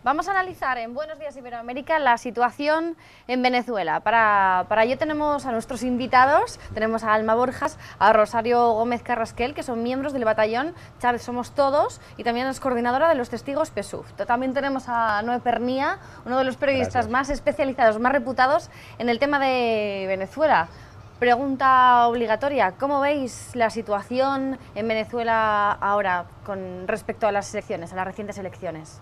Vamos a analizar en Buenos Días Iberoamérica la situación en Venezuela. Para ello tenemos a nuestros invitados, tenemos a Alma Borjas, a Rosario Gómez Carrasquel, que son miembros del batallón Chávez Somos Todos, y también es coordinadora de los testigos PSUV. También tenemos a Noé Pernía, uno de los periodistas más especializados, más reputados en el tema de Venezuela. Pregunta obligatoria, ¿cómo veis la situación en Venezuela ahora con respecto a las elecciones, a las recientes elecciones?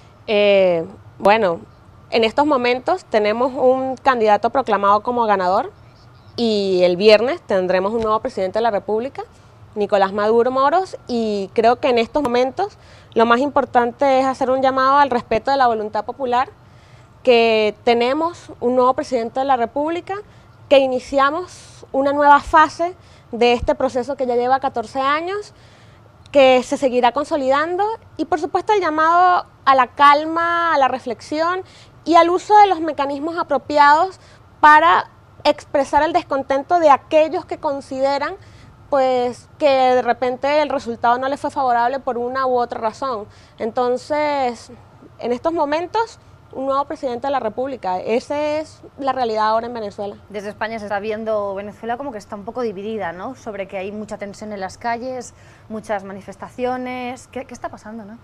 Bueno, en estos momentos tenemos un candidato proclamado como ganador y el viernes tendremos un nuevo presidente de la República, Nicolás Maduro Moros, y creo que en estos momentos lo más importante es hacer un llamado al respeto de la voluntad popular, que tenemos un nuevo presidente de la República, que iniciamos una nueva fase de este proceso que ya lleva 14 años, que se seguirá consolidando, y por supuesto el llamado a la calma, a la reflexión y al uso de los mecanismos apropiados para expresar el descontento de aquellos que consideran pues que de repente el resultado no les fue favorable por una u otra razón. Entonces, en estos momentos, un nuevo presidente de la República. Esa es la realidad ahora en Venezuela. Desde España se está viendo Venezuela como que está un poco dividida, ¿no? Sobre que hay mucha tensión en las calles, muchas manifestaciones. ¿Qué está pasando, no?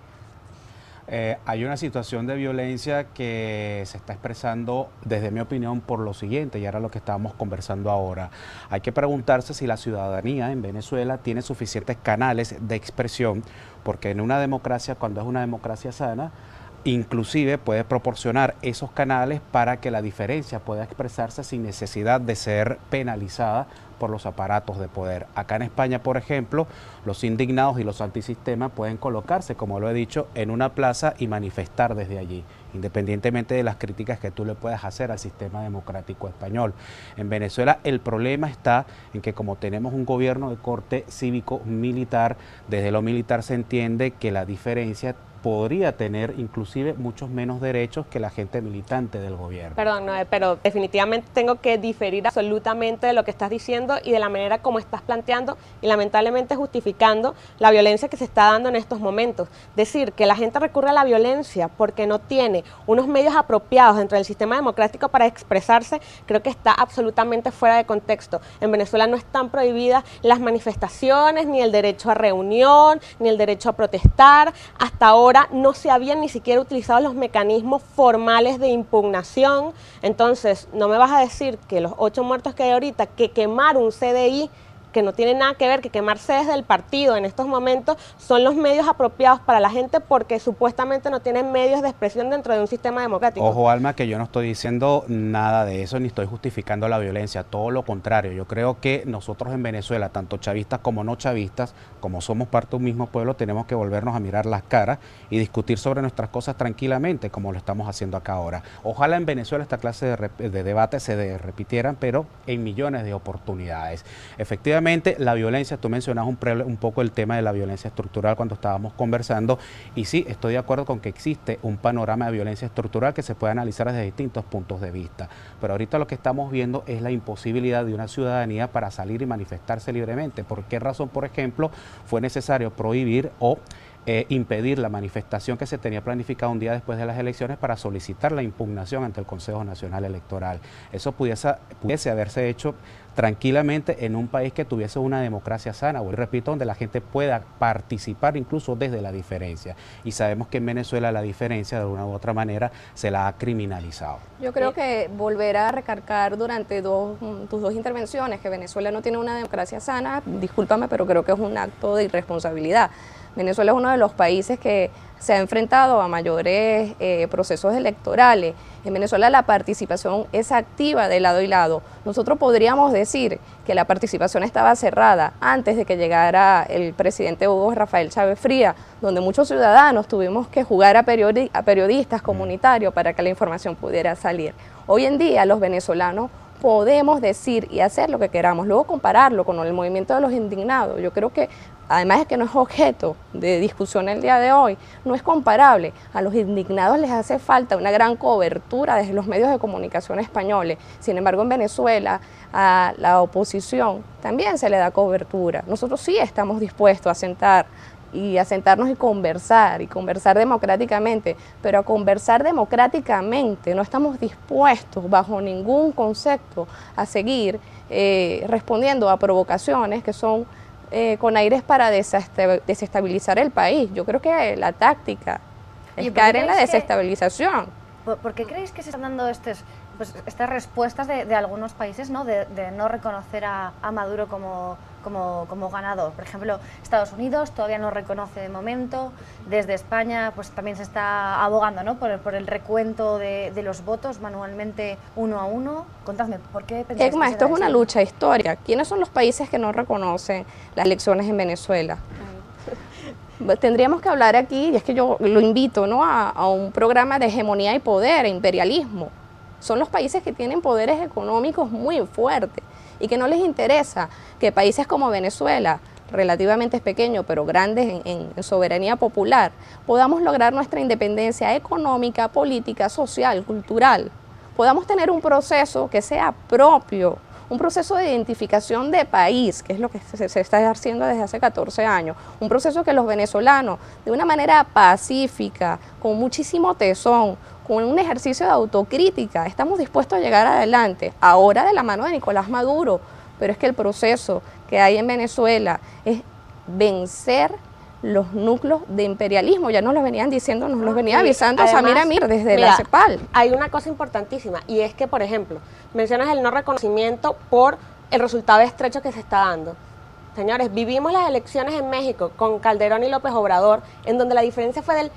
Hay una situación de violencia que se está expresando, desde mi opinión, por lo siguiente, y era lo que estábamos conversando ahora. Hay que preguntarse si la ciudadanía en Venezuela tiene suficientes canales de expresión, porque en una democracia, cuando es una democracia sana, inclusive puede proporcionar esos canales para que la diferencia pueda expresarse sin necesidad de ser penalizada por los aparatos de poder. Acá en España, por ejemplo, los indignados y los antisistemas pueden colocarse, como lo he dicho, en una plaza y manifestar desde allí, independientemente de las críticas que tú le puedas hacer al sistema democrático español. En Venezuela el problema está en que, como tenemos un gobierno de corte cívico-militar, desde lo militar se entiende que la diferencia podría tener inclusive muchos menos derechos que la gente militante del gobierno. Perdón, Noé, pero definitivamente tengo que diferir absolutamente de lo que estás diciendo y de la manera como estás planteando y lamentablemente justificando la violencia que se está dando en estos momentos. Decir que la gente recurre a la violencia porque no tiene unos medios apropiados dentro del sistema democrático para expresarse, creo que está absolutamente fuera de contexto. En Venezuela no están prohibidas las manifestaciones, ni el derecho a reunión, ni el derecho a protestar. Hasta ahora no se habían ni siquiera utilizado los mecanismos formales de impugnación. Entonces, no me vas a decir que los 8 muertos que hay ahorita, que quemar un CDI, que no tiene nada que ver, que quemar sedes del partido en estos momentos son los medios apropiados para la gente porque supuestamente no tienen medios de expresión dentro de un sistema democrático. Ojo, Alma, que yo no estoy diciendo nada de eso, ni estoy justificando la violencia, todo lo contrario. Yo creo que nosotros en Venezuela, tanto chavistas como no chavistas, como somos parte de un mismo pueblo, tenemos que volvernos a mirar las caras y discutir sobre nuestras cosas tranquilamente, como lo estamos haciendo acá ahora. Ojalá en Venezuela esta clase de debates se repitieran, pero en millones de oportunidades. Efectivamente, la violencia, tú mencionas un poco el tema de la violencia estructural cuando estábamos conversando, y sí, estoy de acuerdo con que existe un panorama de violencia estructural que se puede analizar desde distintos puntos de vista, pero ahorita lo que estamos viendo es la imposibilidad de una ciudadanía para salir y manifestarse libremente. ¿Por qué razón, por ejemplo, fue necesario prohibir o impedir la manifestación que se tenía planificada un día después de las elecciones para solicitar la impugnación ante el Consejo Nacional Electoral? Eso pudiese haberse hecho tranquilamente en un país que tuviese una democracia sana, o repito, donde la gente pueda participar incluso desde la diferencia. Y sabemos que en Venezuela la diferencia de una u otra manera se la ha criminalizado. Yo creo que volver a recargar durante tus dos intervenciones que Venezuela no tiene una democracia sana, discúlpame, pero creo que es un acto de irresponsabilidad. Venezuela es uno de los países que se ha enfrentado a mayores procesos electorales. En Venezuela la participación es activa de lado y lado. Nosotros podríamos decir que la participación estaba cerrada antes de que llegara el presidente Hugo Rafael Chávez Frías, donde muchos ciudadanos tuvimos que jugar a periodistas comunitarios para que la información pudiera salir. Hoy en día los venezolanos podemos decir y hacer lo que queramos, luego compararlo con el movimiento de los indignados. Yo creo que, además de que no es objeto de discusión el día de hoy, no es comparable. A los indignados les hace falta una gran cobertura desde los medios de comunicación españoles. Sin embargo, en Venezuela a la oposición también se le da cobertura. Nosotros sí estamos dispuestos a sentar y a sentarnos y conversar democráticamente, pero a conversar democráticamente no estamos dispuestos bajo ningún concepto a seguir respondiendo a provocaciones que son con aires para desestabilizar el país. Yo creo que la táctica es caer en la desestabilización. ¿Por qué creéis que se están dando estas respuestas de algunos países, ¿no? de no reconocer a Maduro como ganador? Por ejemplo, Estados Unidos todavía no reconoce de momento, desde España pues también se está abogando, ¿no? por el recuento de los votos manualmente 1 a 1. Contadme, ¿por qué pensáis Egma, que esto es será una así? lucha histórica. ¿Quiénes son los países que no reconocen las elecciones en Venezuela? Tendríamos que hablar aquí, y es que yo lo invito, ¿no? a un programa de hegemonía y poder, e imperialismo. Son los países que tienen poderes económicos muy fuertes y que no les interesa que países como Venezuela, relativamente pequeños pero grandes en soberanía popular, podamos lograr nuestra independencia económica, política, social, cultural. Podamos tener un proceso que sea propio, un proceso de identificación de país, que es lo que se está haciendo desde hace 14 años, un proceso que los venezolanos, de una manera pacífica, con muchísimo tesón, con un ejercicio de autocrítica, estamos dispuestos a llegar adelante, ahora de la mano de Nicolás Maduro, pero es que el proceso que hay en Venezuela es vencer los núcleos de imperialismo, ya nos lo venían diciendo, nos lo venía avisando Samir Amir desde la CEPAL. Hay una cosa importantísima y es que, por ejemplo, mencionas el no reconocimiento por el resultado estrecho que se está dando. Señores, vivimos las elecciones en México con Calderón y López Obrador, en donde la diferencia fue del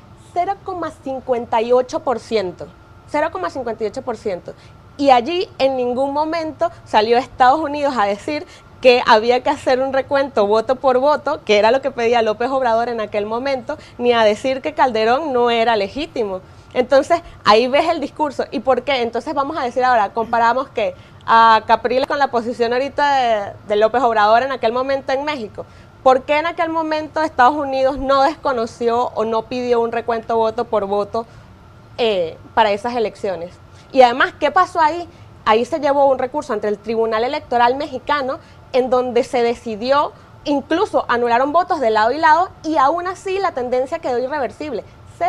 0,58%. 0,58%. Y allí en ningún momento salió Estados Unidos a decir que había que hacer un recuento voto por voto, que era lo que pedía López Obrador en aquel momento, ni a decir que Calderón no era legítimo. Entonces, ahí ves el discurso. ¿Y por qué? Entonces vamos a decir ahora, comparamos que a Capriles con la posición ahorita de López Obrador en aquel momento en México. ¿Por qué en aquel momento Estados Unidos no desconoció o no pidió un recuento voto por voto para esas elecciones? Y además, ¿qué pasó ahí? Ahí se llevó un recurso ante el Tribunal Electoral mexicano en donde se decidió, incluso anularon votos de lado y lado y aún así la tendencia quedó irreversible,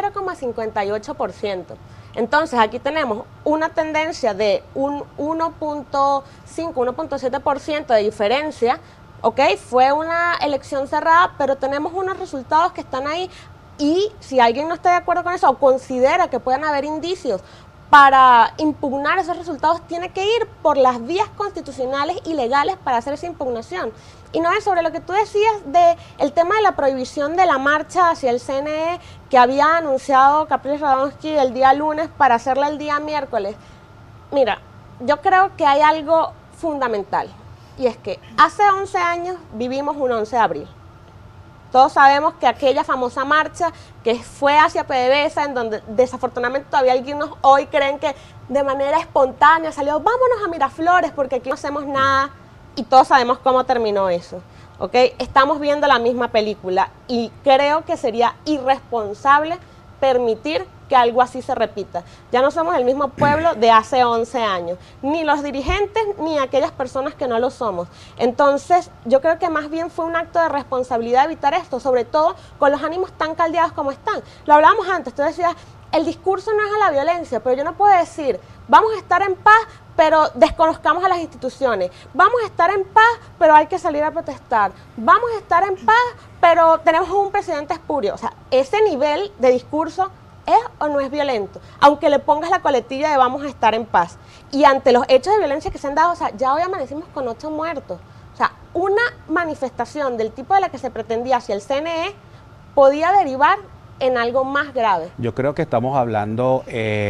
0,58%. Entonces aquí tenemos una tendencia de un 1.5, 1.7% de diferencia, ¿ok? Fue una elección cerrada, pero tenemos unos resultados que están ahí y si alguien no está de acuerdo con eso o considera que pueden haber indicios para impugnar esos resultados, tiene que ir por las vías constitucionales y legales para hacer esa impugnación. Y no es sobre lo que tú decías del tema de la prohibición de la marcha hacia el CNE que había anunciado Capriles Radonsky el día lunes para hacerla el día miércoles. Mira, yo creo que hay algo fundamental y es que hace 11 años vivimos un 11 de abril. Todos sabemos que aquella famosa marcha que fue hacia PDVSA, en donde desafortunadamente todavía algunos hoy creen que de manera espontánea salió, vámonos a Miraflores porque aquí no hacemos nada, y todos sabemos cómo terminó eso, ¿ok? Estamos viendo la misma película y creo que sería irresponsable permitir que algo así se repita. Ya no somos el mismo pueblo de hace 11 años, ni los dirigentes ni aquellas personas que no lo somos. Entonces, yo creo que más bien fue un acto de responsabilidad evitar esto, sobre todo con los ánimos tan caldeados como están. Lo hablábamos antes, tú decías, el discurso no es a la violencia, pero yo no puedo decir, vamos a estar en paz, pero desconozcamos a las instituciones. Vamos a estar en paz, pero hay que salir a protestar. Vamos a estar en paz, pero tenemos un presidente espurio. O sea, ese nivel de discurso ¿es o no es violento? Aunque le pongas la coletilla de vamos a estar en paz. Y ante los hechos de violencia que se han dado, o sea, ya hoy amanecimos con 8 muertos. O sea, una manifestación del tipo de la que se pretendía hacia el CNE podía derivar en algo más grave. Yo creo que estamos hablando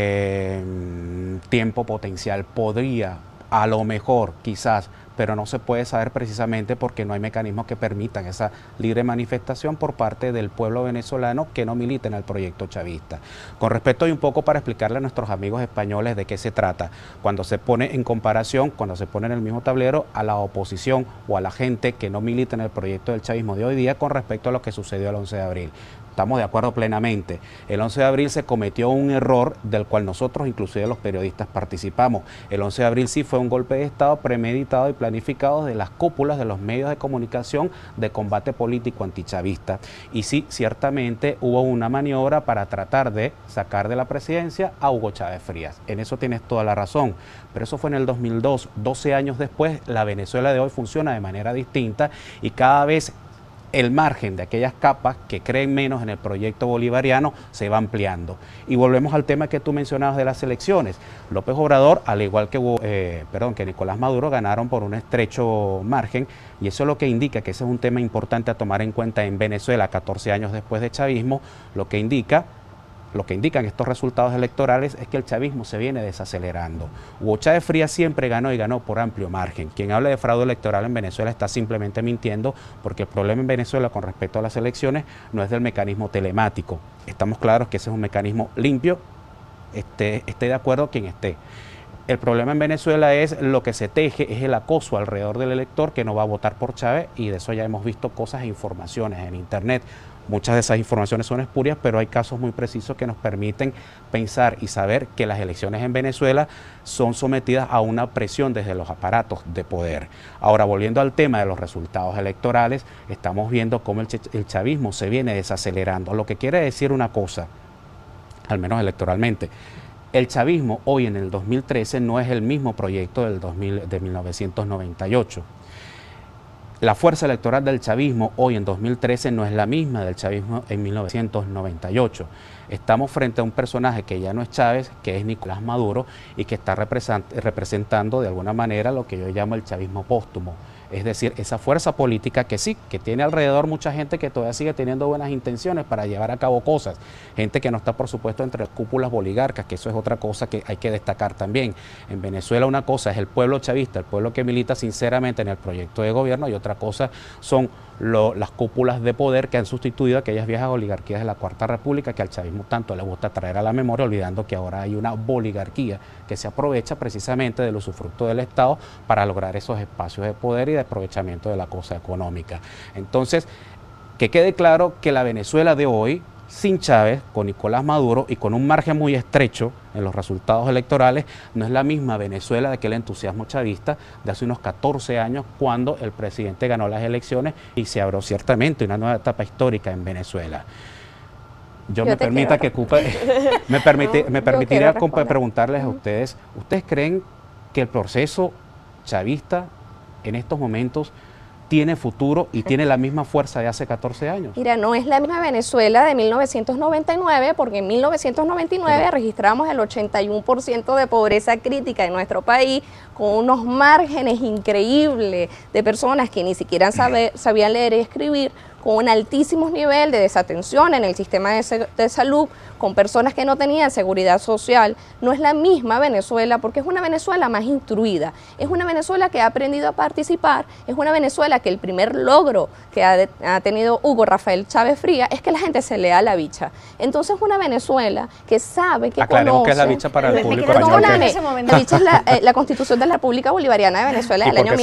tiempo potencial. Podría, a lo mejor, quizás, pero no se puede saber precisamente porque no hay mecanismos que permitan esa libre manifestación por parte del pueblo venezolano que no milita en el proyecto chavista. Con respecto y un poco para explicarle a nuestros amigos españoles de qué se trata, cuando se pone en comparación, cuando se pone en el mismo tablero a la oposición o a la gente que no milita en el proyecto del chavismo de hoy día con respecto a lo que sucedió el 11 de abril. Estamos de acuerdo plenamente. El 11 de abril se cometió un error del cual nosotros, inclusive los periodistas, participamos. El 11 de abril sí fue un golpe de Estado premeditado y planificado planificados de las cúpulas de los medios de comunicación de combate político antichavista. Y sí, ciertamente hubo una maniobra para tratar de sacar de la presidencia a Hugo Chávez Frías. En eso tienes toda la razón, pero eso fue en el 2002. 12 años después, la Venezuela de hoy funciona de manera distinta y cada vez el margen de aquellas capas que creen menos en el proyecto bolivariano se va ampliando. Y volvemos al tema que tú mencionabas de las elecciones. López Obrador, al igual que Nicolás Maduro, ganaron por un estrecho margen, y eso es lo que indica que ese es un tema importante a tomar en cuenta en Venezuela 14 años después de chavismo. Lo que indican estos resultados electorales es que el chavismo se viene desacelerando. Hugo Chávez Frías siempre ganó y ganó por amplio margen. Quien habla de fraude electoral en Venezuela está simplemente mintiendo, porque el problema en Venezuela con respecto a las elecciones no es del mecanismo telemático. Estamos claros que ese es un mecanismo limpio, esté de acuerdo quien esté. El problema en Venezuela es lo que se teje, es el acoso alrededor del elector que no va a votar por Chávez, y de eso ya hemos visto cosas e informaciones en internet. Muchas de esas informaciones son espurias, pero hay casos muy precisos que nos permiten pensar y saber que las elecciones en Venezuela son sometidas a una presión desde los aparatos de poder. Ahora, volviendo al tema de los resultados electorales, estamos viendo cómo el chavismo se viene desacelerando, lo que quiere decir una cosa, al menos electoralmente. El chavismo hoy en el 2013 no es el mismo proyecto de 1998. La fuerza electoral del chavismo hoy en 2013 no es la misma del chavismo en 1998. Estamos frente a un personaje que ya no es Chávez, que es Nicolás Maduro, y que está representando de alguna manera lo que yo llamo el chavismo póstumo. Es decir, esa fuerza política que sí, que tiene alrededor mucha gente que todavía sigue teniendo buenas intenciones para llevar a cabo cosas. Gente que no está, por supuesto, entre las cúpulas oligarcas, que eso es otra cosa que hay que destacar también. En Venezuela una cosa es el pueblo chavista, el pueblo que milita sinceramente en el proyecto de gobierno, y otra cosa son las cúpulas de poder que han sustituido a aquellas viejas oligarquías de la Cuarta República que al chavismo tanto le gusta traer a la memoria, olvidando que ahora hay una boligarquía que se aprovecha precisamente del usufructo del Estado para lograr esos espacios de poder y de aprovechamiento de la cosa económica. Entonces, que quede claro que la Venezuela de hoy, sin Chávez, con Nicolás Maduro y con un margen muy estrecho en los resultados electorales, no es la misma Venezuela de aquel entusiasmo chavista de hace unos 14 años, cuando el presidente ganó las elecciones y se abrió ciertamente una nueva etapa histórica en Venezuela. Me permitiría preguntarles a ustedes, ¿ustedes creen que el proceso chavista en estos momentos tiene futuro y tiene la misma fuerza de hace 14 años? Mira, no es la misma Venezuela de 1999, porque en 1999 registramos el 81% de pobreza crítica en nuestro país, con unos márgenes increíbles de personas que ni siquiera sabían leer y escribir, con un altísimo nivel de desatención en el sistema de salud, con personas que no tenían seguridad social. No es la misma Venezuela, porque es una Venezuela más instruida, es una Venezuela que ha aprendido a participar, es una Venezuela que el primer logro que ha tenido Hugo Rafael Chávez Frías es que la gente se lea la bicha. Entonces una Venezuela que sabe, que aclaremos conoce... qué es la bicha para el público español. Perdóname, la bicha es la Constitución de la República Bolivariana de Venezuela del año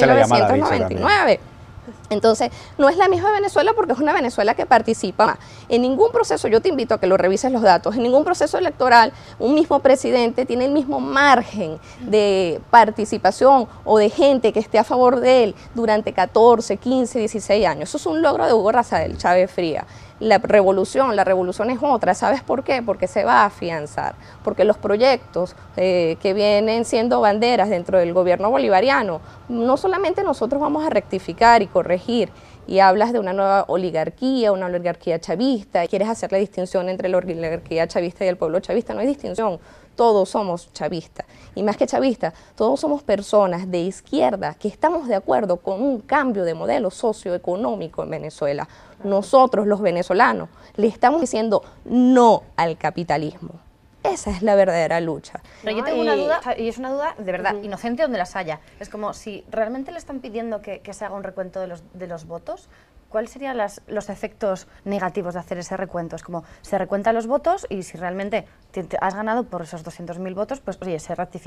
1999. Entonces, no es la misma Venezuela, porque es una Venezuela que participa más. En ningún proceso, yo te invito a que lo revises los datos, en ningún proceso electoral un mismo presidente tiene el mismo margen de participación o de gente que esté a favor de él durante 14, 15, 16 años. Eso es un logro de Hugo Rafael Chávez Frías. La revolución es otra. ¿Sabes por qué? Porque se va a afianzar, porque los proyectos que vienen siendo banderas dentro del gobierno bolivariano, no solamente nosotros vamos a rectificar y corregir, y hablas de una nueva oligarquía, una oligarquía chavista, y quieres hacer la distinción entre la oligarquía chavista y el pueblo chavista. No hay distinción, todos somos chavistas, y más que chavistas, todos somos personas de izquierda que estamos de acuerdo con un cambio de modelo socioeconómico en Venezuela. Nosotros, los venezolanos, le estamos diciendo no al capitalismo. Esa es la verdadera lucha. Pero yo tengo una duda, y es una duda de verdad inocente donde las haya. Es como si realmente le están pidiendo que se haga un recuento de los votos, ¿cuáles serían los efectos negativos de hacer ese recuento? Es como, se recuentan los votos y si realmente has ganado por esos 200.000 votos, pues oye,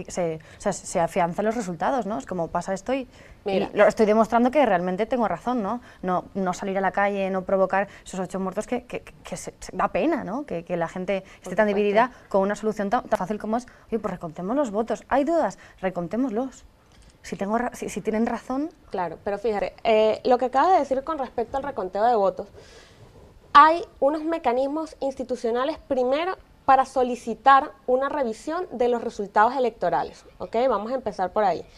se afianzan los resultados, ¿no? Es como pasa esto y lo estoy demostrando que realmente tengo razón, ¿no? No salir a la calle, no provocar esos 8 muertos que da pena, ¿no? Que la gente esté tan dividida con una solución tan fácil como es, oye, pues recontemos los votos. ¿Hay dudas? Recontémoslos. si tienen razón. Claro, pero fíjate, lo que acabas de decir con respecto al reconteo de votos, hay unos mecanismos institucionales primero para solicitar una revisión de los resultados electorales, ¿ok? Vamos a empezar por ahí.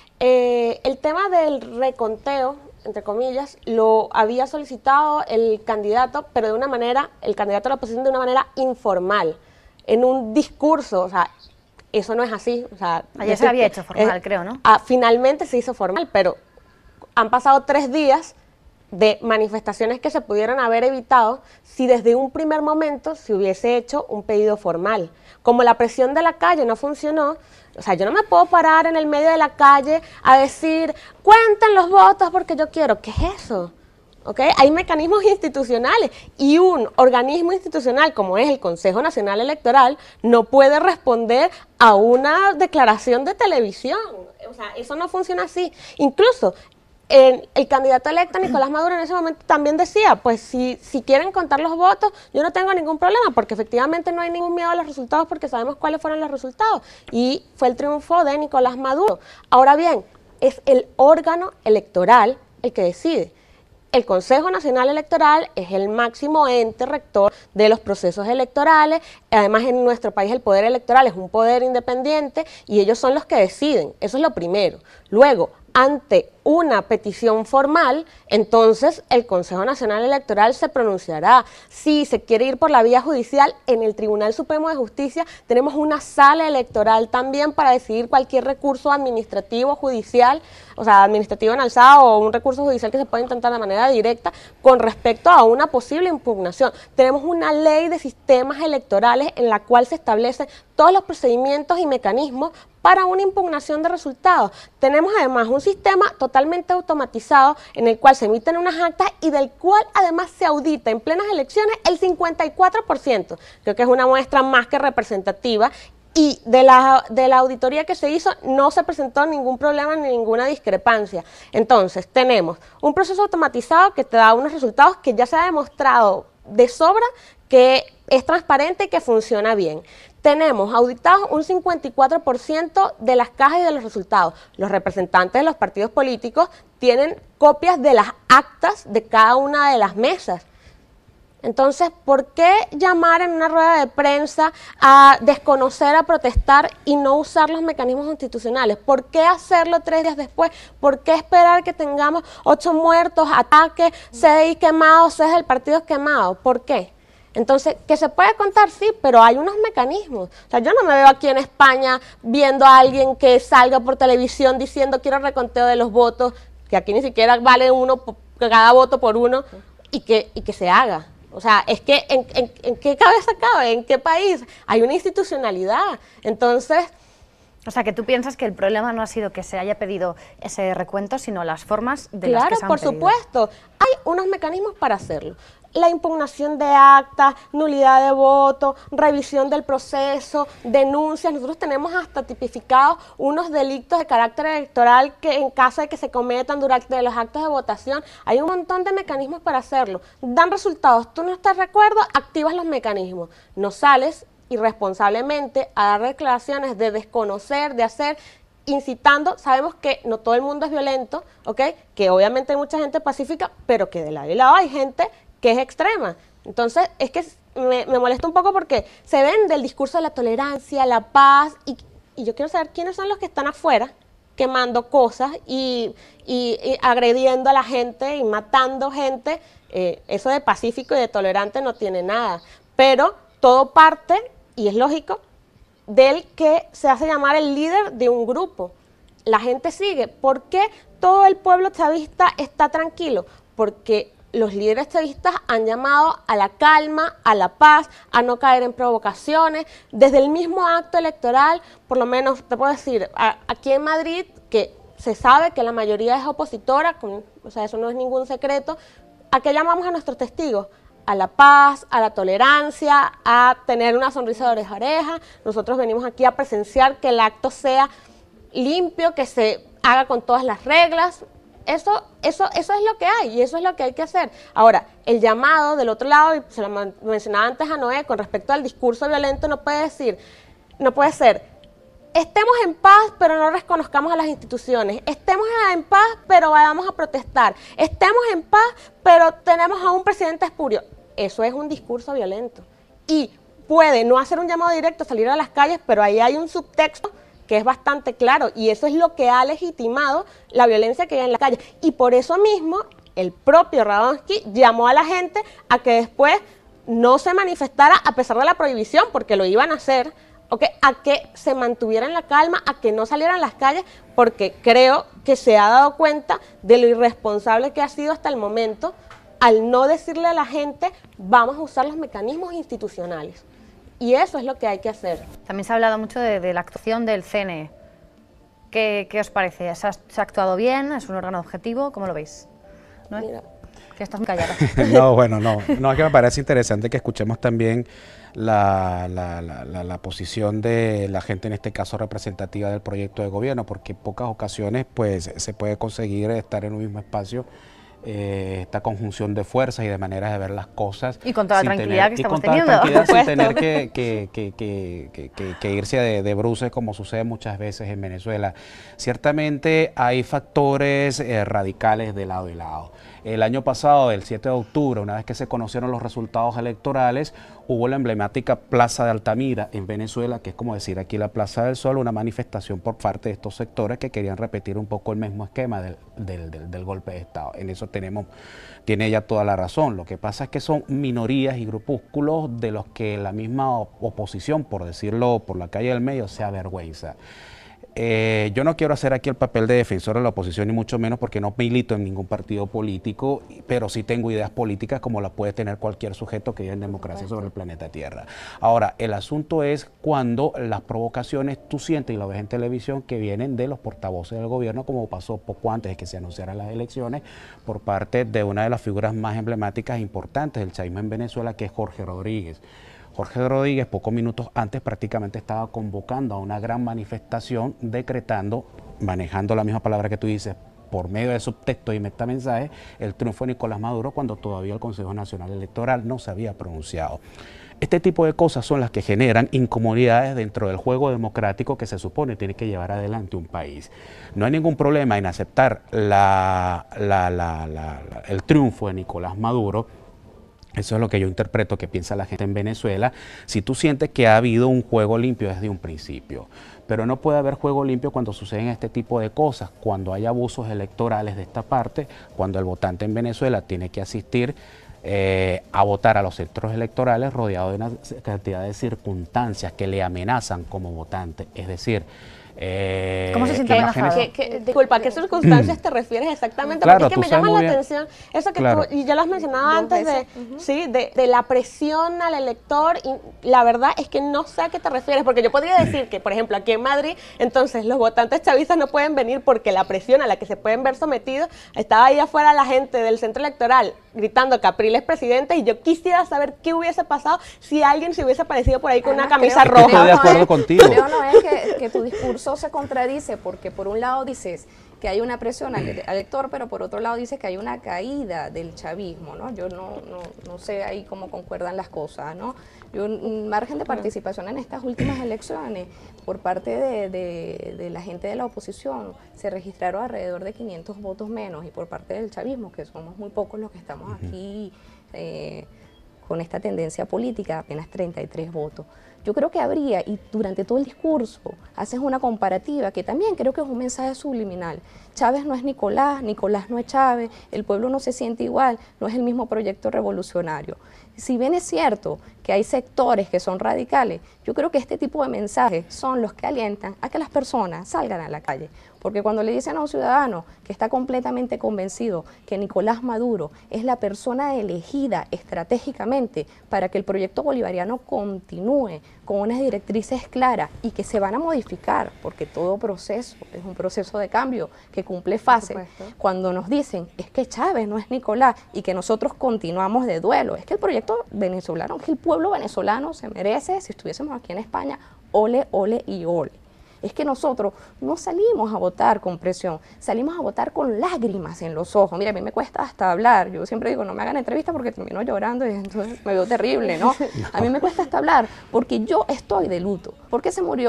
El tema del reconteo, entre comillas, lo había solicitado el candidato, pero de una manera, el candidato de la oposición de una manera informal, en un discurso, o sea, eso no es así. O sea, ayer se había hecho formal, creo, ¿no? Finalmente se hizo formal, pero han pasado 3 días de manifestaciones que se pudieron haber evitado si desde un primer momento se hubiese hecho un pedido formal. Como la presión de la calle no funcionó, o sea, yo no me puedo parar en el medio de la calle a decir, cuenten los votos porque yo quiero. ¿Qué es eso? ¿Okay? Hay mecanismos institucionales y un organismo institucional como es el Consejo Nacional Electoral no puede responder a una declaración de televisión. O sea, eso no funciona así. Incluso el candidato electo Nicolás Maduro en ese momento también decía, pues si quieren contar los votos, yo no tengo ningún problema, porque efectivamente no hay ningún miedo a los resultados porque sabemos cuáles fueron los resultados. Y fue el triunfo de Nicolás Maduro. Ahora bien, es el órgano electoral el que decide. El Consejo Nacional Electoral es el máximo ente rector de los procesos electorales. Además, en nuestro país el poder electoral es un poder independiente y ellos son los que deciden. Eso es lo primero. Luego, ante una petición formal, entonces el Consejo Nacional Electoral se pronunciará. Si se quiere ir por la vía judicial, en el Tribunal Supremo de Justicia tenemos una sala electoral también para decidir cualquier recurso administrativo, judicial, o sea, administrativo en alzada o un recurso judicial que se puede intentar de manera directa con respecto a una posible impugnación. Tenemos una ley de sistemas electorales en la cual se establecen todos los procedimientos y mecanismos para una impugnación de resultados. Tenemos además un sistema totalmente automatizado en el cual se emiten unas actas y del cual además se audita en plenas elecciones el 54%. Creo que es una muestra más que representativa. Y de la auditoría que se hizo no se presentó ningún problema ni ninguna discrepancia. Entonces, tenemos un proceso automatizado que te da unos resultados que ya se ha demostrado de sobra que es transparente y que funciona bien. Tenemos auditados un 54% de las cajas y de los resultados. Los representantes de los partidos políticos tienen copias de las actas de cada una de las mesas. Entonces, ¿por qué llamar en una rueda de prensa a desconocer, a protestar y no usar los mecanismos institucionales? ¿Por qué hacerlo 3 días después? ¿Por qué esperar que tengamos 8 muertos, ataques, CDI quemados, sedes del partido quemados? ¿Por qué? Entonces, ¿que se puede contar? Sí, pero hay unos mecanismos. O sea, yo no me veo aquí en España viendo a alguien que salga por televisión diciendo quiero reconteo de los votos, que aquí ni siquiera vale cada voto por uno, y que se haga. O sea, es que ¿en qué cabeza cabe? ¿En qué país? Hay una institucionalidad. Entonces, o sea, que tú piensas que el problema no ha sido que se haya pedido ese recuento, sino las formas de las que se han pedido. Claro, por supuesto. Hay unos mecanismos para hacerlo. La impugnación de actas, nulidad de voto, revisión del proceso, denuncias. Nosotros tenemos hasta tipificados unos delitos de carácter electoral que en caso de que se cometan durante los actos de votación, hay un montón de mecanismos para hacerlo. Dan resultados. Tú no estás de acuerdo, activas los mecanismos. No sales irresponsablemente a dar declaraciones de desconocer, de hacer, incitando. Sabemos que no todo el mundo es violento, ¿ok? Que obviamente hay mucha gente pacífica, pero que de lado y lado hay gente que es extrema. Entonces, es que me molesta un poco porque se ven del discurso de la tolerancia, la paz, y yo quiero saber quiénes son los que están afuera quemando cosas y agrediendo a la gente y matando gente. Eso de pacífico y de tolerante no tiene nada, pero todo parte, y es lógico, del que se hace llamar el líder de un grupo. La gente sigue. ¿Por qué todo el pueblo chavista está tranquilo? Porque los líderes chavistas han llamado a la calma, a la paz, a no caer en provocaciones. Desde el mismo acto electoral, por lo menos te puedo decir, aquí en Madrid, que se sabe que la mayoría es opositora, o sea, eso no es ningún secreto, ¿a qué llamamos a nuestros testigos? A la paz, a la tolerancia, a tener una sonrisa de oreja a oreja. Nosotros venimos aquí a presenciar que el acto sea limpio, que se haga con todas las reglas. Eso es lo que hay y eso es lo que hay que hacer. Ahora, el llamado del otro lado, y se lo mencionaba antes a Noé, con respecto al discurso violento, no puede ser estemos en paz, pero no reconozcamos a las instituciones. Estemos en paz, pero vayamos a protestar. Estemos en paz, pero tenemos a un presidente espurio. Eso es un discurso violento. Y puede no hacer un llamado directo, salir a las calles, pero ahí hay un subtexto que es bastante claro. Y eso es lo que ha legitimado la violencia que hay en la calle. Y por eso mismo, el propio Radonsky llamó a la gente a que después no se manifestara a pesar de la prohibición, porque lo iban a hacer, a que se mantuviera en la calma, a que no salieran a las calles, porque creo que se ha dado cuenta de lo irresponsable que ha sido hasta el momento al no decirle a la gente, vamos a usar los mecanismos institucionales. Y eso es lo que hay que hacer. También se ha hablado mucho de la actuación del CNE. ¿Qué os parece? ¿Se ha actuado bien? ¿Es un órgano objetivo? ¿Cómo lo veis? ¿No? Mira. Que estás muy callada. No, bueno, no, es que me parece interesante que escuchemos también la posición de la gente, en este caso representativa del proyecto de gobierno, porque en pocas ocasiones pues se puede conseguir estar en un mismo espacio, esta conjunción de fuerzas y de maneras de ver las cosas. Y con toda la tranquilidad que estamos teniendo. Sin tener que irse de bruces, como sucede muchas veces en Venezuela. Ciertamente hay factores radicales de lado y lado. El año pasado, el 7 de octubre, una vez que se conocieron los resultados electorales, hubo la emblemática Plaza de Altamira en Venezuela, que es como decir aquí la Plaza del Sol, una manifestación por parte de estos sectores que querían repetir un poco el mismo esquema del golpe de Estado. En eso tiene ella toda la razón. Lo que pasa es que son minorías y grupúsculos de los que la misma oposición, por decirlo por la calle del medio, se avergüenza. Yo no quiero hacer aquí el papel de defensor de la oposición, ni mucho menos, porque no milito en ningún partido político, pero sí tengo ideas políticas como las puede tener cualquier sujeto que vive en democracia sobre el planeta Tierra. Ahora, el asunto es cuando las provocaciones, tú sientes y lo ves en televisión, que vienen de los portavoces del gobierno, como pasó poco antes de que se anunciaran las elecciones, por parte de una de las figuras más emblemáticas e importantes del chavismo en Venezuela, que es Jorge Rodríguez. Jorge Rodríguez, pocos minutos antes, prácticamente estaba convocando a una gran manifestación, decretando, manejando la misma palabra que tú dices, por medio de subtexto y metamensaje, el triunfo de Nicolás Maduro, cuando todavía el Consejo Nacional Electoral no se había pronunciado. Este tipo de cosas son las que generan incomodidades dentro del juego democrático que se supone tiene que llevar adelante un país. No hay ningún problema en aceptar el triunfo de Nicolás Maduro. Eso es lo que yo interpreto que piensa la gente en Venezuela, si tú sientes que ha habido un juego limpio desde un principio. Pero no puede haber juego limpio cuando suceden este tipo de cosas, cuando hay abusos electorales de esta parte, cuando el votante en Venezuela tiene que asistir a votar a los centros electorales rodeado de una cantidad de circunstancias que le amenazan como votante. Es decir, ¿cómo se siente amenazado? Disculpa, ¿a qué circunstancias te refieres exactamente? Claro, porque es que me llama la atención eso que claro. tú, y ya lo has mencionado antes, de la presión al elector, y la verdad es que no sé a qué te refieres, porque yo podría decir que, por ejemplo, aquí en Madrid, entonces los votantes chavistas no pueden venir porque la presión a la que se pueden ver sometidos, estaba ahí afuera la gente del centro electoral gritando que Capriles es presidente, y yo quisiera saber qué hubiese pasado si alguien se hubiese aparecido por ahí con una camisa roja. Estoy de acuerdo contigo. Creo no es que tu discurso se contradice, porque por un lado dices que hay una presión al elector, pero por otro lado dices que hay una caída del chavismo, ¿no? Yo no sé ahí cómo concuerdan las cosas, ¿no? Un margen de participación en estas últimas elecciones por parte de la gente de la oposición se registraron alrededor de 500 votos menos, y por parte del chavismo, que somos muy pocos los que estamos aquí con esta tendencia política, apenas 33 votos. Yo creo que habría, y durante todo el discurso haces una comparativa que también creo que es un mensaje subliminal. Chávez no es Nicolás, Nicolás no es Chávez, el pueblo no se siente igual, no es el mismo proyecto revolucionario. Si bien es cierto que hay sectores que son radicales, yo creo que este tipo de mensajes son los que alientan a que las personas salgan a la calle. Porque cuando le dicen a un ciudadano que está completamente convencido que Nicolás Maduro es la persona elegida estratégicamente para que el proyecto bolivariano continúe con unas directrices claras y que se van a modificar, porque todo proceso es un proceso de cambio que cumple fases. Cuando nos dicen es que Chávez no es Nicolás y que nosotros continuamos de duelo, es que el proyecto venezolano, que el pueblo venezolano se merece, si estuviésemos aquí en España, ole, ole y ole. Es que nosotros no salimos a votar con presión, salimos a votar con lágrimas en los ojos. Mira, a mí me cuesta hasta hablar. Yo siempre digo, no me hagan entrevistas porque termino llorando y entonces me veo terrible, ¿no? A mí me cuesta hasta hablar porque yo estoy de luto, porque se murió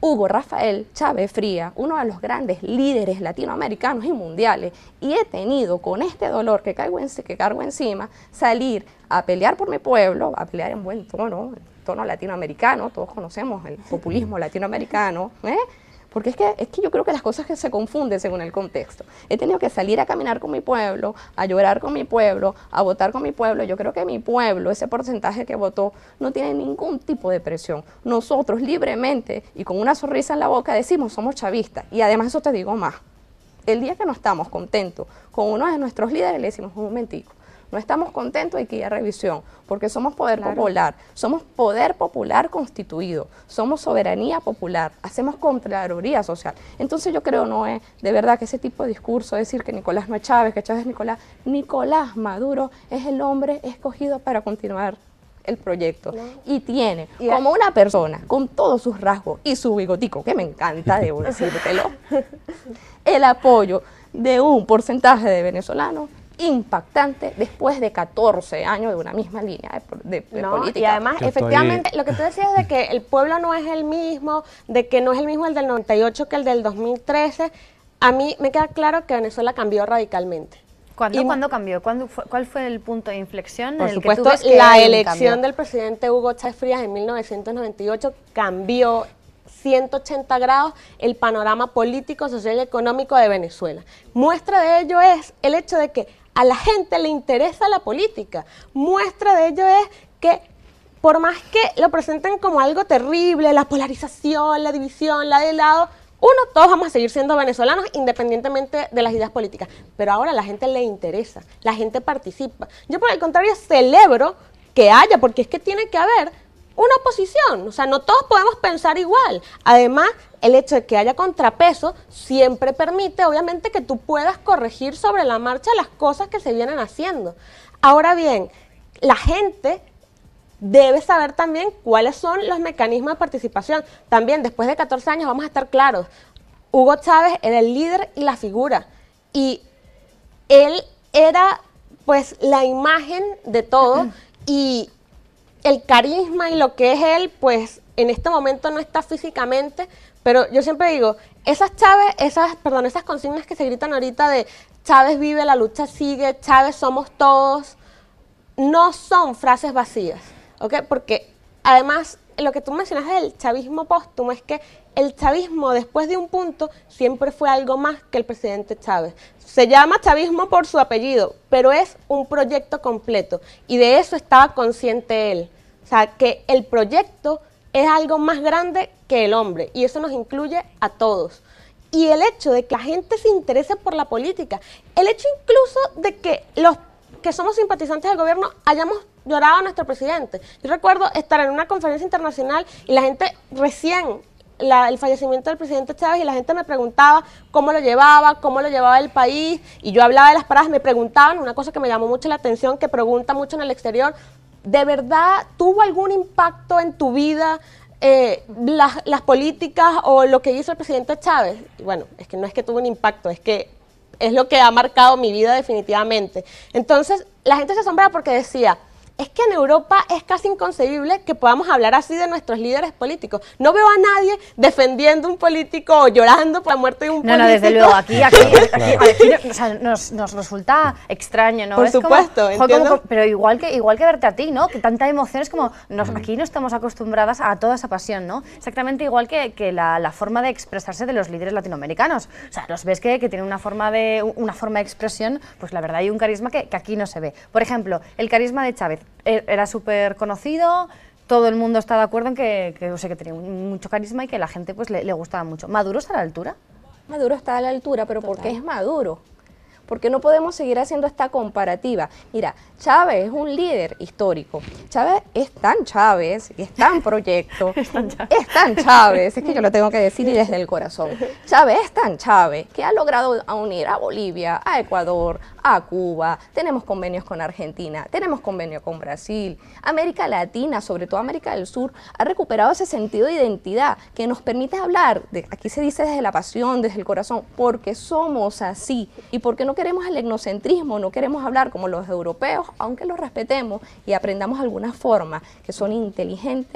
Hugo Rafael Chávez Frías, uno de los grandes líderes latinoamericanos y mundiales, y he tenido con este dolor que cargo encima, salir a pelear por mi pueblo, a pelear en buen tono latinoamericano, todos conocemos el populismo latinoamericano, porque es que yo creo que las cosas que se confunden según el contexto. He tenido que salir a caminar con mi pueblo, a llorar con mi pueblo, a votar con mi pueblo. Yo creo que mi pueblo, ese porcentaje que votó, no tiene ningún tipo de presión. Nosotros libremente y con una sonrisa en la boca decimos somos chavistas. Y además eso te digo más. El día que no estamos contentos con uno de nuestros líderes le decimos un momentico. No estamos contentos, hay que ir a revisión, porque somos poder popular, somos poder popular constituido, somos soberanía popular, hacemos contraloría social. Entonces yo creo, Noé, de verdad que ese tipo de discurso, decir que Nicolás no es Chávez, que Chávez es Nicolás, Nicolás Maduro es el hombre escogido para continuar el proyecto. Y tiene como una persona, con todos sus rasgos y su bigotico, que me encanta, debo decírtelo, el apoyo de un porcentaje de venezolanos impactante después de 14 años de una misma línea de política. Y además, efectivamente, lo que tú decías de que el pueblo no es el mismo, de que no es el mismo el del 98 que el del 2013, a mí me queda claro que Venezuela cambió radicalmente. ¿Cuándo cambió? ¿Cuál fue el punto de inflexión? Por en el supuesto, que tú ves que la hay un elección cambio? del presidente Hugo Chávez Frías en 1998 cambió 180 grados el panorama político, social y económico de Venezuela. Muestra de ello es el hecho de que a la gente le interesa la política. Muestra de ello es que por más que lo presenten como algo terrible, la polarización, la división, la de lado, todos vamos a seguir siendo venezolanos independientemente de las ideas políticas. Pero ahora a la gente le interesa, la gente participa. Yo por el contrario celebro que haya, porque es que tiene que haber una oposición, o sea, no todos podemos pensar igual. Además, el hecho de que haya contrapeso siempre permite, obviamente, que tú puedas corregir sobre la marcha las cosas que se vienen haciendo. Ahora bien, la gente debe saber también cuáles son los mecanismos de participación. También, después de 14 años, vamos a estar claros, Hugo Chávez era el líder y la figura, y él era, pues, la imagen de todo, y el carisma y lo que es él, pues en este momento no está físicamente, pero yo siempre digo, esas consignas que se gritan ahorita de Chávez vive, la lucha sigue, Chávez somos todos, no son frases vacías, ¿ok? Porque además lo que tú mencionas del chavismo póstumo es que el chavismo después de un punto siempre fue algo más que el presidente Chávez. Se llama chavismo por su apellido, pero es un proyecto completo y de eso estaba consciente él. O sea, que el proyecto es algo más grande que el hombre y eso nos incluye a todos. Y el hecho de que la gente se interese por la política, el hecho incluso de que los que somos simpatizantes del gobierno hayamos llorado a nuestro presidente. Yo recuerdo estar en una conferencia internacional y la gente recién, el fallecimiento del presidente Chávez, y la gente me preguntaba cómo lo llevaba el país, y yo hablaba de las paradas, me preguntaban, una cosa que me llamó mucho la atención, que pregunta mucho en el exterior, ¿de verdad tuvo algún impacto en tu vida las políticas o lo que hizo el presidente Chávez? Y bueno, es que no es que tuvo un impacto, es que es lo que ha marcado mi vida definitivamente. Entonces, la gente se asombraba porque decía, es que en Europa es casi inconcebible que podamos hablar así de nuestros líderes políticos. No veo a nadie defendiendo un político o llorando por la muerte de un político. No, desde luego, aquí o sea, nos resulta extraño, ¿no? Por supuesto, entiendo. Pero igual que verte a ti, ¿no? Que tanta emoción es como, aquí no estamos acostumbradas a toda esa pasión, ¿no? Exactamente igual que la forma de expresarse de los líderes latinoamericanos. O sea, los ves que tienen una forma de expresión, pues la verdad hay un carisma que aquí no se ve. Por ejemplo, el carisma de Chávez era súper conocido, todo el mundo está de acuerdo en que tenía mucho carisma y que la gente pues le gustaba mucho. ¿Maduro está a la altura? Maduro está a la altura, pero ¿por qué es Maduro? Porque no podemos seguir haciendo esta comparativa. Mira, Chávez es un líder histórico. Chávez es tan Chávez y es tan proyecto. Es tan Chávez, es que yo lo tengo que decir y desde el corazón. Chávez es tan Chávez que ha logrado unir a Bolivia, a Ecuador, a Cuba. Tenemos convenios con Argentina, tenemos convenio con Brasil. América Latina, sobre todo América del Sur, ha recuperado ese sentido de identidad que nos permite hablar, aquí se dice desde la pasión, desde el corazón, porque somos así y porque no queremos el etnocentrismo, no queremos hablar como los europeos, aunque los respetemos y aprendamos algunas formas que son inteligentes,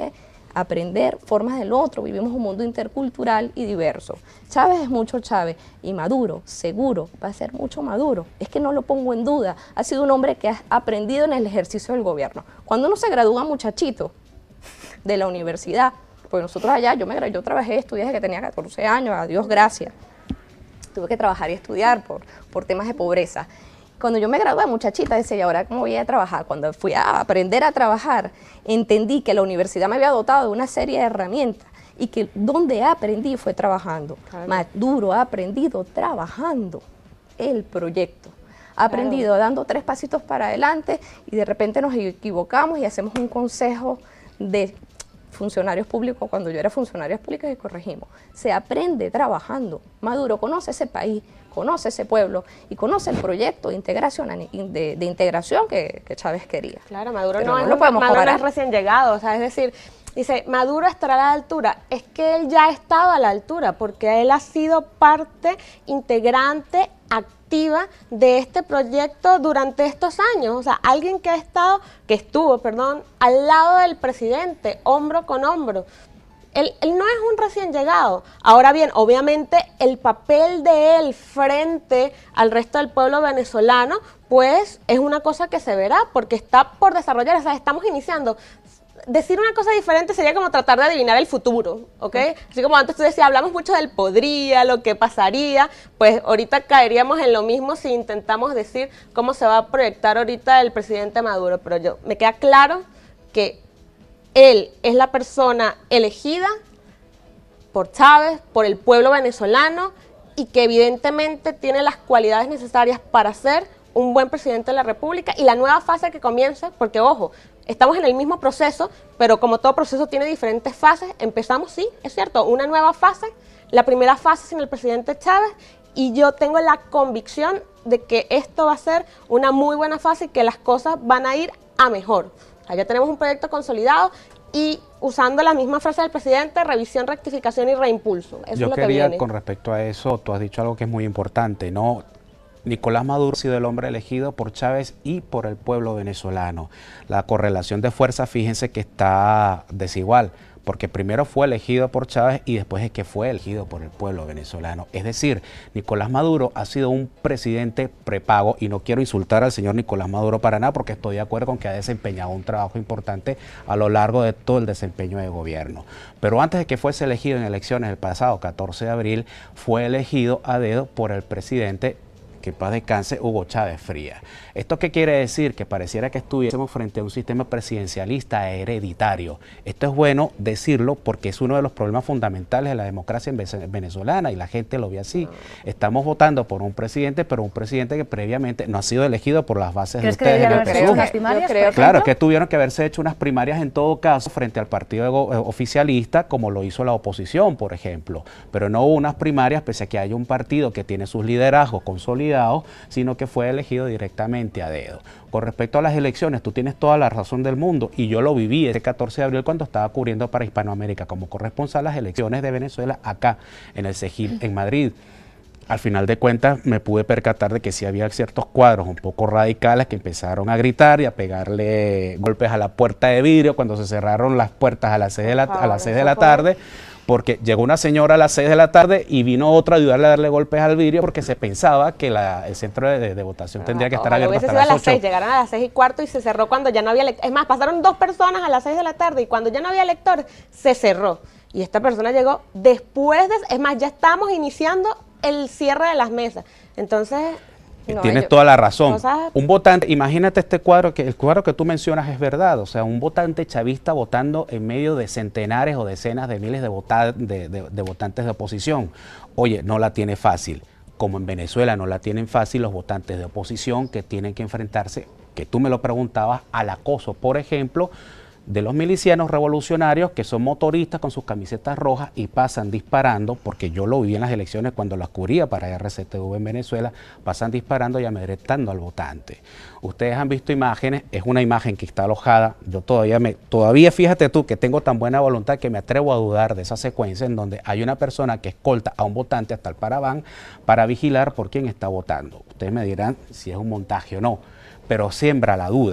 aprender formas del otro, vivimos un mundo intercultural y diverso. Chávez es mucho Chávez y Maduro, seguro, va a ser mucho Maduro. Es que no lo pongo en duda, ha sido un hombre que ha aprendido en el ejercicio del gobierno. Cuando uno se gradúa muchachito de la universidad, pues nosotros allá, yo trabajé, estudié desde que tenía 14 años, a Dios gracias. Tuve que trabajar y estudiar por temas de pobreza. Cuando yo me gradué, muchachita, decía, ¿y ahora cómo voy a trabajar? Cuando fui a aprender a trabajar, entendí que la universidad me había dotado de una serie de herramientas y que donde aprendí fue trabajando. Claro. Maduro ha aprendido trabajando el proyecto. Ha aprendido dando 3 pasitos para adelante y de repente nos equivocamos y hacemos un consejo de funcionarios públicos, cuando yo era funcionaria pública, y corregimos. Se aprende trabajando. Maduro conoce ese país, conoce ese pueblo y conoce el proyecto de integración, que Chávez quería. Claro, Maduro Pero no es recién llegado, o sea, es decir, dice, Maduro estará a la altura. Es que él ya ha estado a la altura, porque él ha sido parte integrante, activa de este proyecto durante estos años. O sea, alguien que estuvo al lado del presidente, hombro con hombro. Él no es un recién llegado. Ahora bien, obviamente el papel de él frente al resto del pueblo venezolano, pues es una cosa que se verá, porque está por desarrollar, o sea, estamos iniciando. Decir una cosa diferente sería como tratar de adivinar el futuro, ¿ok? Así como antes tú decías, hablamos mucho del podría, lo que pasaría, pues ahorita caeríamos en lo mismo si intentamos decir cómo se va a proyectar ahorita el presidente Maduro, pero me queda claro que él es la persona elegida por Chávez, por el pueblo venezolano, y que evidentemente tiene las cualidades necesarias para ser un buen presidente de la República, y la nueva fase que comienza, porque ojo, estamos en el mismo proceso, pero como todo proceso tiene diferentes fases, empezamos, sí, es cierto, una nueva fase, la primera fase sin el presidente Chávez, y yo tengo la convicción de que esto va a ser una muy buena fase y que las cosas van a ir a mejor. O sea, ya tenemos un proyecto consolidado y usando la misma frase del presidente, revisión, rectificación y reimpulso. Eso yo es lo que quería, viene. con respecto a eso, tú has dicho algo que es muy importante, ¿no? Nicolás Maduro ha sido el hombre elegido por Chávez y por el pueblo venezolano. La correlación de fuerzas, fíjense que está desigual, porque primero fue elegido por Chávez y después es que fue elegido por el pueblo venezolano. Es decir, Nicolás Maduro ha sido un presidente prepago, y no quiero insultar al señor Nicolás Maduro para nada, porque estoy de acuerdo con que ha desempeñado un trabajo importante a lo largo de todo el desempeño de gobierno. Pero antes de que fuese elegido en elecciones el pasado 14 de abril, fue elegido a dedo por el presidente, que en paz descanse, Hugo Chávez Frías. ¿Esto qué quiere decir? Que pareciera que estuviésemos frente a un sistema presidencialista hereditario. Esto es bueno decirlo porque es uno de los problemas fundamentales de la democracia venezolana, y la gente lo ve así. Estamos votando por un presidente, pero un presidente que previamente no ha sido elegido por las bases de ustedes. Claro, que tuvieron que haberse hecho unas primarias en todo caso frente al partido oficialista, como lo hizo la oposición, por ejemplo. Pero no hubo unas primarias, pese a que haya un partido que tiene sus liderazgos consolidados, sino que fue elegido directamente a dedo. Con respecto a las elecciones, tú tienes toda la razón del mundo, y yo lo viví ese 14 de abril cuando estaba cubriendo para Hispanoamérica como corresponsal las elecciones de Venezuela acá en el CEGIL en Madrid. Al final de cuentas me pude percatar de que sí había ciertos cuadros un poco radicales que empezaron a gritar y a pegarle golpes a la puerta de vidrio cuando se cerraron las puertas a las 6 de la tarde. Porque llegó una señora a las 6 de la tarde y vino otra a ayudarle a darle golpes al vidrio, porque se pensaba que el centro de votación tendría que estar abierto hasta las 8. 6, llegaron a las 6:15 y se cerró cuando ya no había lectores. Es más, pasaron 2 personas a las 6 de la tarde y cuando ya no había lectores, se cerró. Y esta persona llegó después es más, ya estamos iniciando el cierre de las mesas. Entonces... Tienes toda la razón. Un votante, imagínate este cuadro, que el cuadro que tú mencionas es verdad, o sea, un votante chavista votando en medio de centenares o decenas de miles de votantes de oposición. Oye, no la tiene fácil. Como en Venezuela no la tienen fácil los votantes de oposición, que tienen que enfrentarse, que tú me lo preguntabas, al acoso, por ejemplo, de los milicianos revolucionarios, que son motoristas con sus camisetas rojas y pasan disparando, porque yo lo viví en las elecciones cuando las cubría para RCTV en Venezuela, pasan disparando y amedrentando al votante. Ustedes han visto imágenes, es una imagen que está alojada, yo todavía fíjate tú que tengo tan buena voluntad que me atrevo a dudar de esa secuencia en donde hay una persona que escolta a un votante hasta el paraván para vigilar por quién está votando. Ustedes me dirán si es un montaje o no, pero siembra la duda.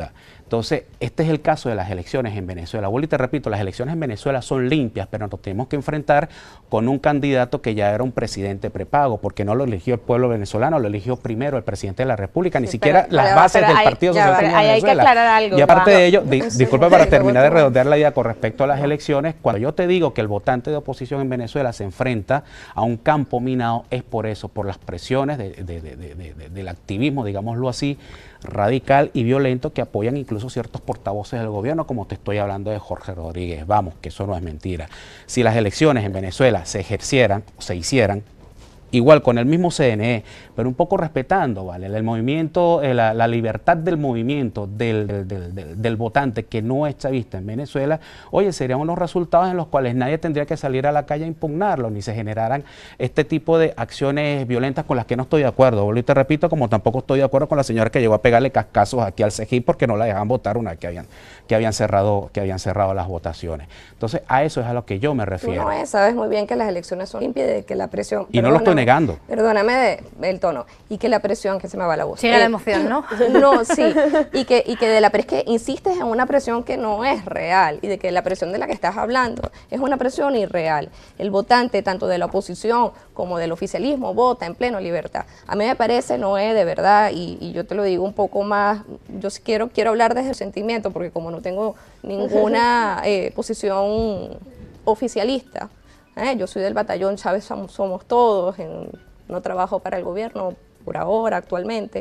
Entonces, este es el caso de las elecciones en Venezuela. Vuelvo y te repito, las elecciones en Venezuela son limpias, pero nos tenemos que enfrentar con un candidato que ya era un presidente prepago, porque no lo eligió el pueblo venezolano, lo eligió primero el presidente de la República, ni siquiera las bases del Partido Socialista de Venezuela. Hay que aclarar algo. Y aparte de ello, disculpa para terminar de redondear la idea con respecto a las elecciones, cuando yo te digo que el votante de oposición en Venezuela se enfrenta a un campo minado, es por eso, por las presiones del activismo, digámoslo así, radical y violento que apoyan incluso ciertos portavoces del gobierno, como te estoy hablando de Jorge Rodríguez. Vamos, que eso no es mentira. Si las elecciones en Venezuela se ejercieran o se hicieran, igual con el mismo CNE, pero un poco respetando, ¿vale? El movimiento, la libertad del movimiento del votante que no es chavista en Venezuela, oye, serían unos resultados en los cuales nadie tendría que salir a la calle a impugnarlo, ni se generaran este tipo de acciones violentas con las que no estoy de acuerdo. Vuelvo y te repito, como tampoco estoy de acuerdo con la señora que llegó a pegarle cascazos aquí al CGI porque no la dejaban votar una vez que habían cerrado las votaciones. Entonces, a eso es a lo que yo me refiero. Tú no sabes muy bien que las elecciones son limpias y que la presión... Y no lo estoy negando. Perdóname el tono. Y que la presión, que se me va la voz. Sí, la emoción, ¿no? No, sí. Y que es que insistes en una presión que no es real y de que la presión de la que estás hablando es una presión irreal. El votante, tanto de la oposición como del oficialismo, vota en pleno libertad. A mí me parece, Noé, de verdad, y yo te lo digo un poco más, yo sí quiero hablar desde el sentimiento, porque como no tengo ninguna posición oficialista, yo soy del batallón Chávez Somos Todos, no trabajo para el gobierno por ahora, actualmente.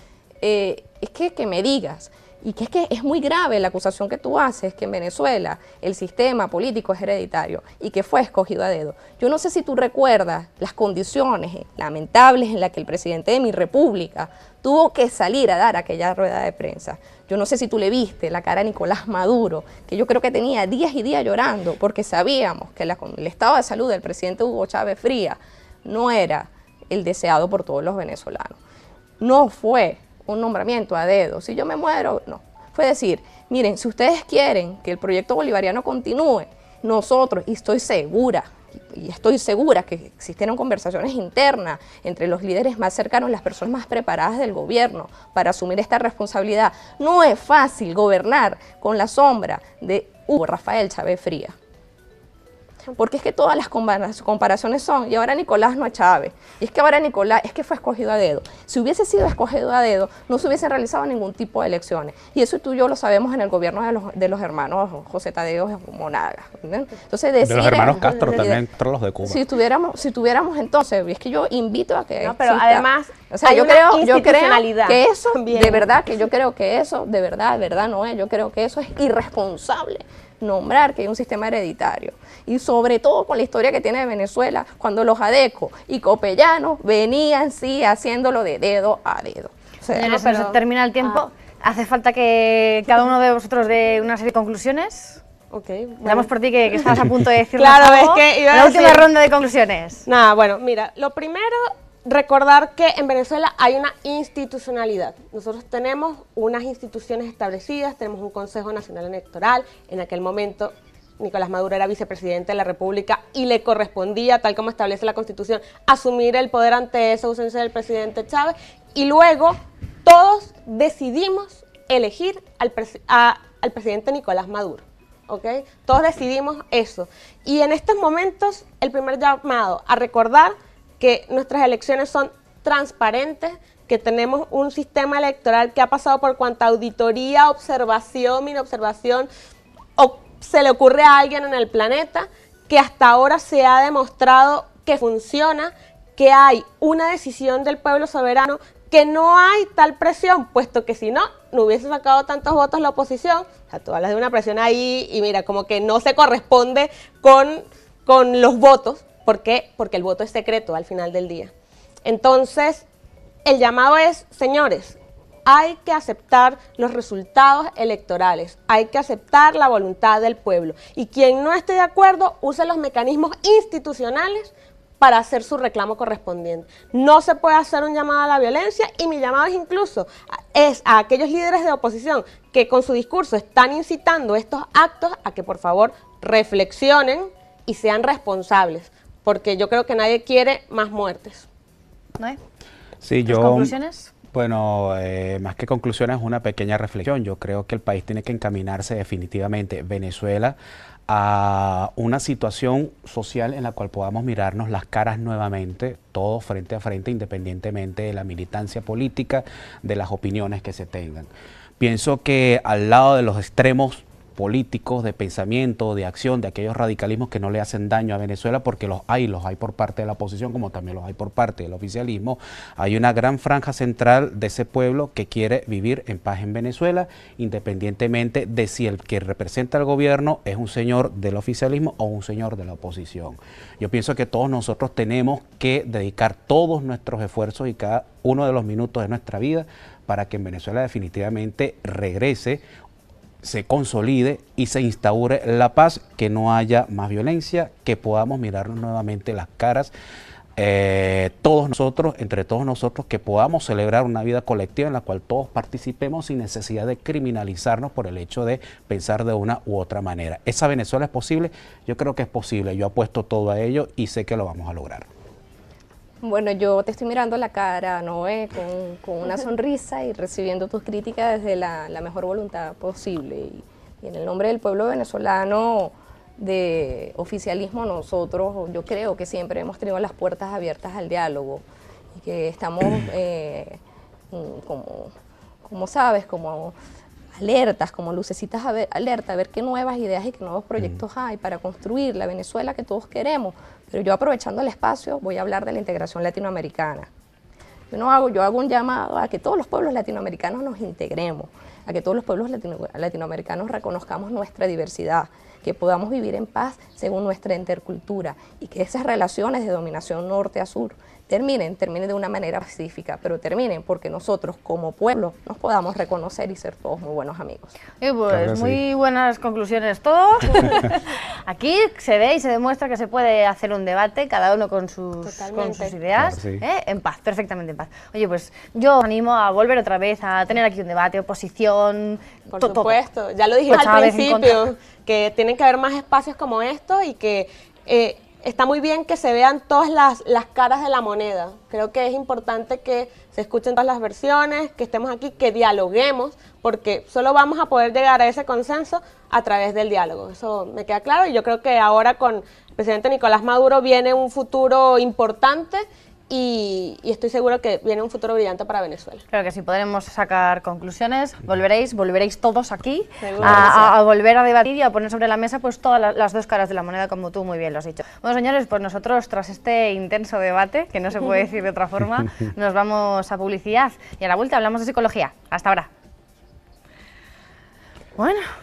Es que me digas, y que es que es muy grave la acusación que tú haces, que en Venezuela el sistema político es hereditario y que fue escogido a dedo. Yo no sé si tú recuerdas las condiciones lamentables en las que el presidente de mi república tuvo que salir a dar aquella rueda de prensa. Yo no sé si tú le viste la cara a Nicolás Maduro, que yo creo que tenía días y días llorando, porque sabíamos que el estado de salud del presidente Hugo Chávez Frías no era el deseado por todos los venezolanos. No fue un nombramiento a dedo. Si yo me muero, no. Fue decir, miren, si ustedes quieren que el proyecto bolivariano continúe, nosotros, y estoy segura que existieron conversaciones internas entre los líderes más cercanos, las personas más preparadas del gobierno para asumir esta responsabilidad. No es fácil gobernar con la sombra de Hugo Rafael Chávez Frías. Porque es que todas las comparaciones son, y ahora Nicolás no es Chávez, y es que ahora Nicolás es que fue escogido a dedo. Si hubiese sido escogido a dedo, no se hubiesen realizado ningún tipo de elecciones. Y eso tú y yo lo sabemos en el gobierno de los hermanos José Tadeo Monagas. Entonces, de los hermanos Castro también, los de Cuba. Si tuviéramos entonces, es que yo invito a que... No, pero además, o sea, hay yo una creo institucionalidad que eso, también. de verdad, de verdad no es, yo creo que eso es irresponsable. Nombrar que hay un sistema hereditario y sobre todo con la historia que tiene Venezuela cuando los Adeco y Copellanos venían haciéndolo de dedo a dedo. O sea, Señores, se termina el tiempo. Hace falta que cada uno de vosotros dé una serie de conclusiones. Okay, bueno. Damos por ti que estás a punto de decir Claro, algo. es que iba a la decir... última ronda de conclusiones. Nada, bueno, mira, lo primero, recordar que en Venezuela hay una institucionalidad. Nosotros tenemos unas instituciones establecidas, tenemos un Consejo Nacional Electoral. En aquel momento Nicolás Maduro era vicepresidente de la República y le correspondía, tal como establece la Constitución, asumir el poder ante esa ausencia del presidente Chávez. Y luego todos decidimos elegir al presidente Nicolás Maduro. ¿Okay? Todos decidimos eso. Y en estos momentos el primer llamado a recordar que nuestras elecciones son transparentes, que tenemos un sistema electoral que ha pasado por cuanta auditoría, observación, mini observación, o se le ocurre a alguien en el planeta, que hasta ahora se ha demostrado que funciona, que hay una decisión del pueblo soberano, que no hay tal presión, puesto que si no hubiese sacado tantos votos la oposición. O sea, tú hablas de una presión ahí y mira, como que no se corresponde con los votos. ¿Por qué? Porque el voto es secreto al final del día. Entonces, el llamado es, señores, hay que aceptar los resultados electorales, hay que aceptar la voluntad del pueblo. Y quien no esté de acuerdo, use los mecanismos institucionales para hacer su reclamo correspondiente. No se puede hacer un llamado a la violencia, y mi llamado es incluso a aquellos líderes de oposición que con su discurso están incitando estos actos a que por favor reflexionen y sean responsables, porque yo creo que nadie quiere más muertes. ¿No? Sí, ¿Tus conclusiones? Bueno, más que conclusiones, una pequeña reflexión. Yo creo que el país tiene que encaminarse definitivamente, Venezuela, a una situación social en la cual podamos mirarnos las caras nuevamente, todos frente a frente, independientemente de la militancia política, de las opiniones que se tengan. Pienso que al lado de los extremos políticos, de pensamiento, de acción, de aquellos radicalismos que no le hacen daño a Venezuela, porque los hay por parte de la oposición, como también los hay por parte del oficialismo, hay una gran franja central de ese pueblo que quiere vivir en paz en Venezuela, independientemente de si el que representa al gobierno es un señor del oficialismo o un señor de la oposición. Yo pienso que todos nosotros tenemos que dedicar todos nuestros esfuerzos y cada uno de los minutos de nuestra vida para que en Venezuela definitivamente regrese, se consolide y se instaure la paz, que no haya más violencia, que podamos mirarnos nuevamente las caras, todos nosotros, entre todos nosotros, que podamos celebrar una vida colectiva en la cual todos participemos sin necesidad de criminalizarnos por el hecho de pensar de una u otra manera. ¿Esa Venezuela es posible? Yo creo que es posible, yo apuesto todo a ello y sé que lo vamos a lograr. Bueno, yo te estoy mirando la cara, Noé, con una sonrisa y recibiendo tus críticas desde la mejor voluntad posible. Y en el nombre del pueblo venezolano, de oficialismo, nosotros, yo creo que siempre hemos tenido las puertas abiertas al diálogo y que estamos, como sabes, como alertas, como lucecitas alerta, a ver qué nuevas ideas y qué nuevos proyectos hay para construir la Venezuela que todos queremos. Pero yo, aprovechando el espacio, voy a hablar de la integración latinoamericana. Yo hago un llamado a que todos los pueblos latinoamericanos nos integremos, a que todos los pueblos latinoamericanos reconozcamos nuestra diversidad, que podamos vivir en paz según nuestra intercultura y que esas relaciones de dominación norte a sur terminen de una manera pacífica, pero terminen porque nosotros como pueblo nos podamos reconocer y ser todos muy buenos amigos. Pues claro, muy buenas conclusiones todos. Aquí se ve y se demuestra que se puede hacer un debate, cada uno con sus ideas, claro, sí, en paz, perfectamente en paz. Oye, pues yo os animo a volver otra vez a tener aquí un debate, oposición, por supuesto, ya lo dijiste al principio, que tienen que haber más espacios como estos y que está muy bien que se vean todas las caras de la moneda. Creo que es importante que se escuchen todas las versiones, que estemos aquí, que dialoguemos, porque solo vamos a poder llegar a ese consenso a través del diálogo. Eso me queda claro y yo creo que ahora con el presidente Nicolás Maduro viene un futuro importante y estoy seguro que viene un futuro brillante para Venezuela. Creo que sí, podremos sacar conclusiones, volveréis todos aquí a volver a debatir y a poner sobre la mesa pues todas las dos caras de la moneda, como tú muy bien lo has dicho. Bueno, señores, pues nosotros tras este intenso debate, que no se puede decir de otra forma, nos vamos a publicidad y a la vuelta hablamos de psicología. Hasta ahora. Bueno.